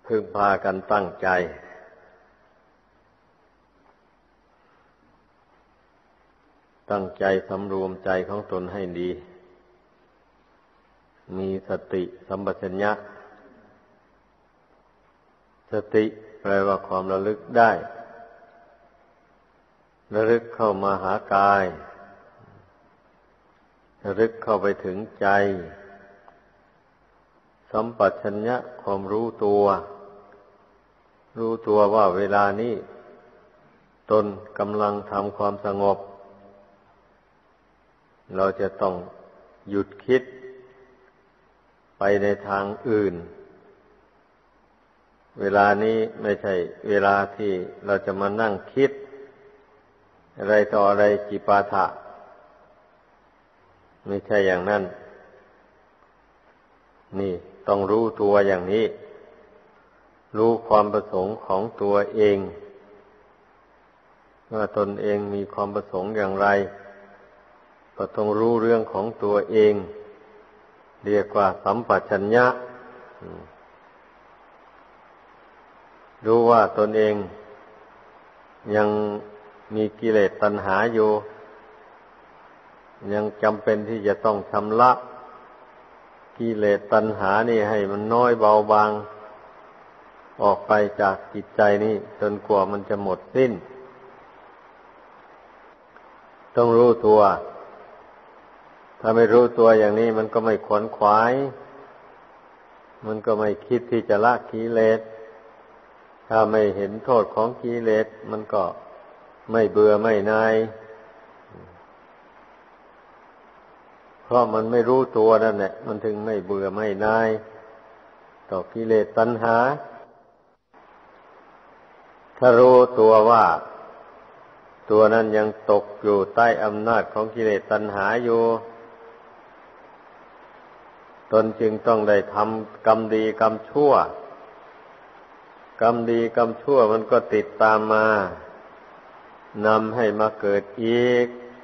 พึงพากันตั้งใจสำรวมใจของตนให้ดีมีสติสัมปชัญญะสติแปลว่าความระลึกได้ระลึกเข้ามาหากายระลึกเข้าไปถึงใจสัมปชัญญะความรู้ตัวว่าเวลานี้ตนกำลังทำความสงบเราจะต้องหยุดคิดไปในทางอื่นเวลานี้ไม่ใช่เวลาที่เราจะมานั่งคิดอะไรต่ออะไรจิปาถะไม่ใช่อย่างนั้นนี่ต้องรู้ตัวอย่างนี้รู้ความประสงค์ของตัวเองว่าตนเองมีความประสงค์อย่างไรก็ต้องรู้เรื่องของตัวเองเรียกว่าสัมปชัญญะรู้ว่าตนเองยังมีกิเลสตัณหาอยู่ยังจำเป็นที่จะต้องชำระกิเลสตัณหานี่ให้มันน้อยเบาบางออกไปจากจิตใจนี่จนกว่ามันจะหมดสิ้นต้องรู้ตัวถ้าไม่รู้ตัวอย่างนี้มันก็ไม่ขวนขวายมันก็ไม่คิดที่จะละกิเลสถ้าไม่เห็นโทษของกิเลสมันก็ไม่เบื่อไม่นายเพราะมันไม่รู้ตัวนั่นแหละมันถึงไม่เบื่อไม่นายต่อกิเลสตัณหาถ้ารู้ตัวว่าตัวนั้นยังตกอยู่ใต้อำนาจของกิเลสตัณหาอยู่ตนจึงต้องได้ทำกรรมดีกรรมชั่วกรรมดีกรรมชั่วมันก็ติดตามมานำให้มาเกิดอีก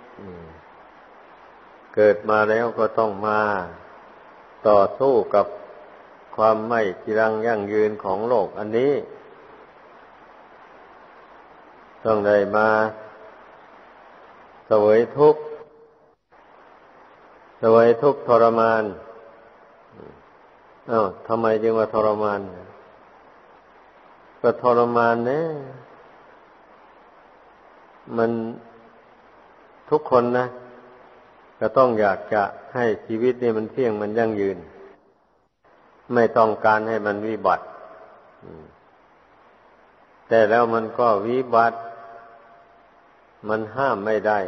เกิดมาแล้วก็ต้องมาต่อสู้กับความไม่จีรังยั่งยืนของโลกอันนี้ต้องได้มาเสวยทุกข์ทรมานทำไมจึงว่าทรมานก็ทรมานเนี่ยมันทุกคนนะก็ต้องอยากจะให้ชีวิตนี่มันเที่ยงมันยั่งยืนไม่ต้องการให้มันวิบัติแต่แล้วมันก็วิบัติมันห้ามไม่ได้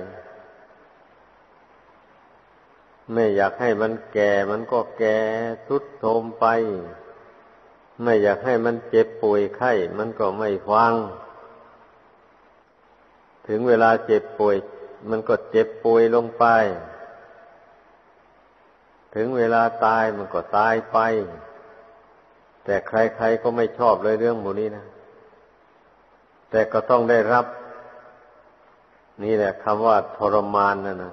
ไม่อยากให้มันแก่มันก็แก่ทรุดโทรมไปไม่อยากให้มันเจ็บป่วยไข้มันก็ไม่ฟังถึงเวลาเจ็บป่วยมันก็เจ็บป่วยลงไปถึงเวลาตายมันก็ตายไปแต่ใครๆก็ไม่ชอบเลยเรื่องหมู่นี้นะแต่ก็ต้องได้รับนี่แหละคำว่าทรมานนะ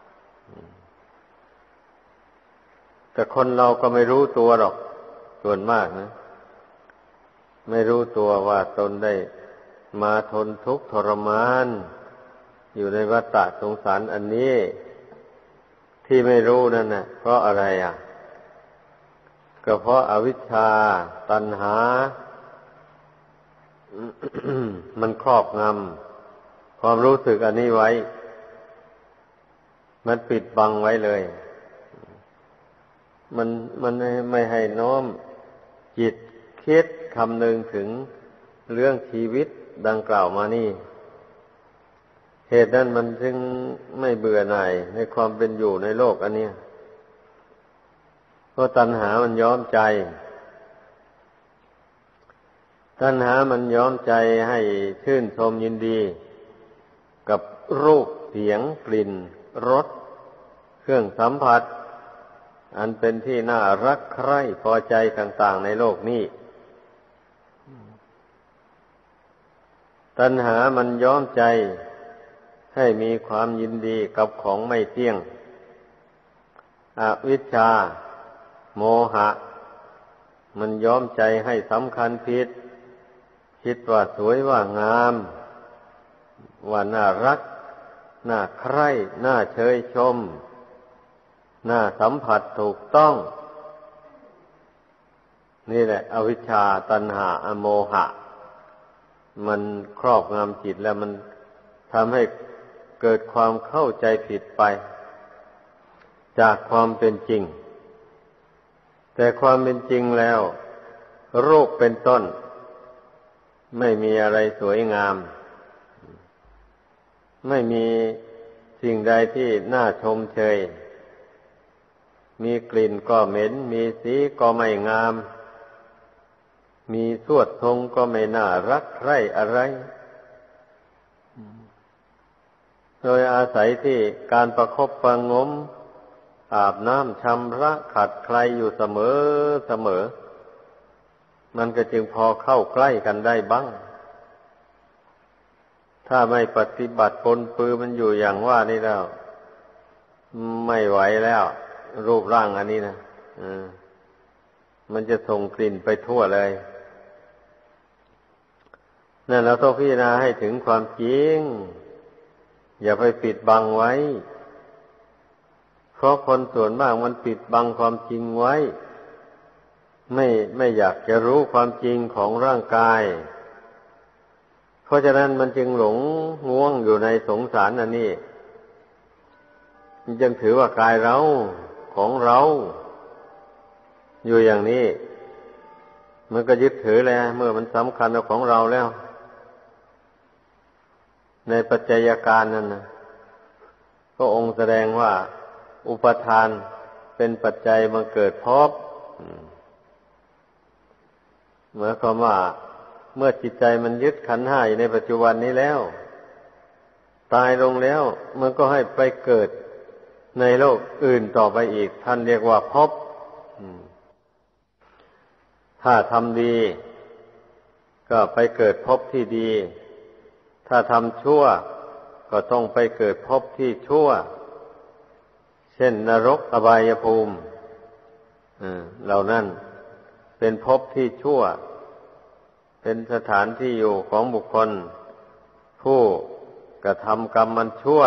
แต่คนเราก็ไม่รู้ตัวหรอกส่วนมากนะไม่รู้ตัวว่าตนได้มาทนทุกข์ทรมานอยู่ในวัฏฏะสงสารอันนี้ที่ไม่รู้นั่นน่ะเพราะอะไรก็เพราะอวิชชาตัณหา มันครอบงำความรู้สึกอันนี้ไว้มันปิดบังไว้เลยมันไม่ให้น้อมจิตคิดคำนึงถึงเรื่องชีวิตดังกล่าวมานี่เหตุนั้นมันจึงไม่เบื่อหน่ายในความเป็นอยู่ในโลกอันนี้เพราะตัณหามันย้อมใจตัณหามันย้อมใจให้ชื่นชมยินดีกับรูปเสียงกลิ่นรสเครื่องสัมผัสอันเป็นที่น่ารักใคร่พอใจต่างๆในโลกนี้ตัณหามันย้อมใจให้มีความยินดีกับของไม่เที่ยงอวิชชาโมหะมันย้อมใจให้สำคัญผิดคิดว่าสวยว่างามว่าน่ารักน่าใคร่น่าเชยชมน่าสัมผัสถูกต้องนี่แหละอวิชชาตัณหาอโมหะมันครอบงำจิตแล้วมันทำให้เกิดความเข้าใจผิดไปจากความเป็นจริงแต่ความเป็นจริงแล้วรูปเป็นต้นไม่มีอะไรสวยงามไม่มีสิ่งใดที่น่าชมเชยมีกลิ่นก็เหม็นมีสีก็ไม่งามมีสวดทรงก็ไม่น่ารักใคร่อะไรโดยอาศัยที่การประคบประงมอาบน้ำชำระขัดไคล้อยู่เสมอมันก็จึงพอเข้าใกล้กันได้บ้างถ้าไม่ปฏิบัติปนปือมันอยู่อย่างว่านี่แล้วไม่ไหวแล้วรูปร่างอันนี้นะมันจะส่งกลิ่นไปทั่วเลยนั่นเราต้องพิจารณาให้ถึงความจริงอย่าไปปิดบังไว้เพราะคนส่วนมากมันปิดบังความจริงไว้ไม่อยากจะรู้ความจริงของร่างกายเพราะฉะนั้นมันจึงหลงง่วงอยู่ในสงสารอันนี้มันจึงถือว่ากายเราของเราอยู่อย่างนี้มันก็ยึดถือแล้วเมื่อมันสำคัญของเราแล้วในปัจจัยการนั้นนะก็องค์แสดงว่าอุปทานเป็นปัจจัยมาเกิดภพหมายความว่าเมื่อจิตใจมันยึดขันธ์ห้าอยู่ในปัจจุบันนี้แล้วตายลงแล้วมันก็ให้ไปเกิดในโลกอื่นต่อไปอีกท่านเรียกว่าภพถ้าทำดีก็ไปเกิดภพที่ดีถ้าทำชั่วก็ต้องไปเกิดภพที่ชั่วเช่นนรกอบายภูมิเหล่านั้นเป็นภพที่ชั่วเป็นสถานที่อยู่ของบุคคลผู้กระทำกรรมมันชั่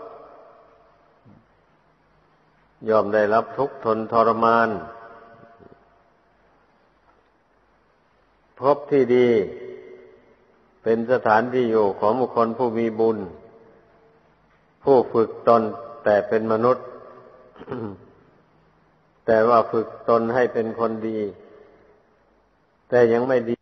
วยอมได้รับทุกข์ทนทรมานภพที่ดีเป็นสถานที่อยู่ของบุคคลผู้มีบุญผู้ฝึกตนแต่เป็นมนุษย์ แต่ว่าฝึกตนให้เป็นคนดีแต่ยังไม่ด